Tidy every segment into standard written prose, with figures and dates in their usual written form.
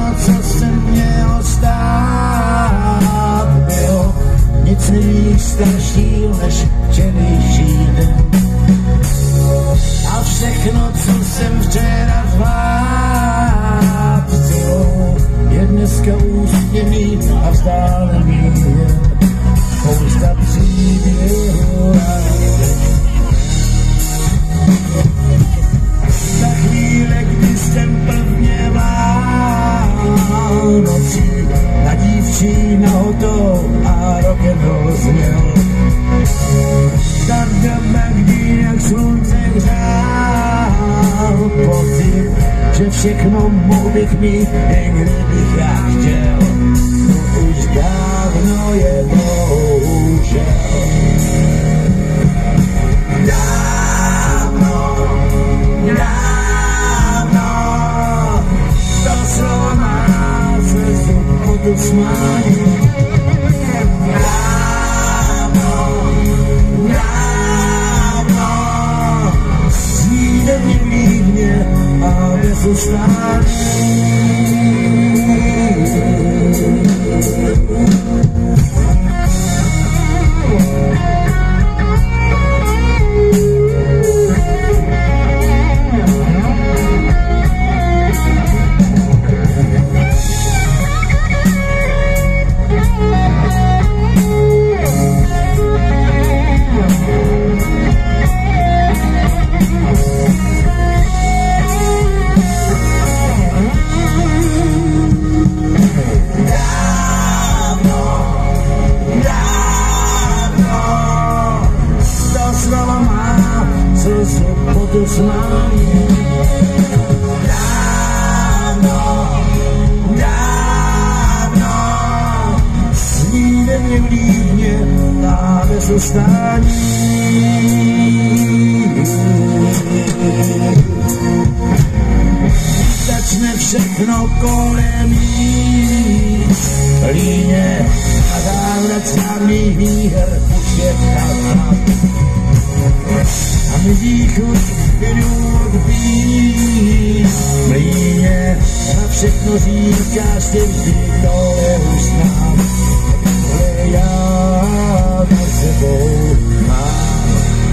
co se mělo stát, bylo nic nevíš starší než včerejší den. A všechno, co jsem včera zvlád, je dneska úsměvný a vzdálený jen spousta příběhů. Za chvíle, kdy jsem prvně Vánocí na dívčí nahotou a rock'n'roll zněl. Ta doba, kdy jak slunce hřál pocit, že všechno mohl bych mít, jen kdybych já chtěl. To už dávno je bohužel. Dávno, dávno, to slovo má slzu od usmání. A bez ustání. Dávno, dávno, sníde mě vlídně a bez ustání. Začne všechno kolem jít líně a závrat slavných výher už je tam. A mizí chuť jdu odbít mlíně a všechno říkáš ty vždy, to je už znám. Ale já za sebou mám.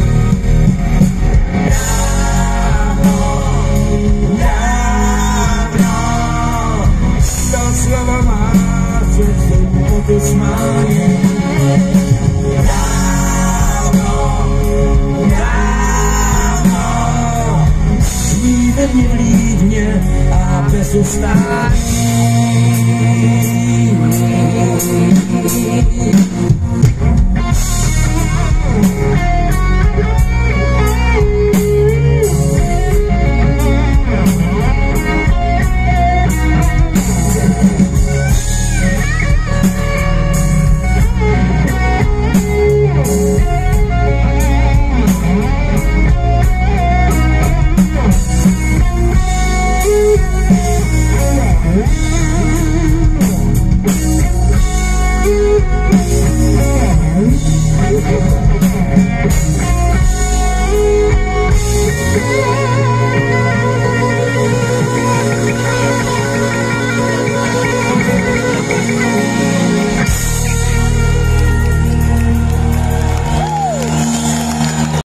Dávno, dávno, to slovo má cestu pod usmání. Sníde mě vlídně a bez ustání.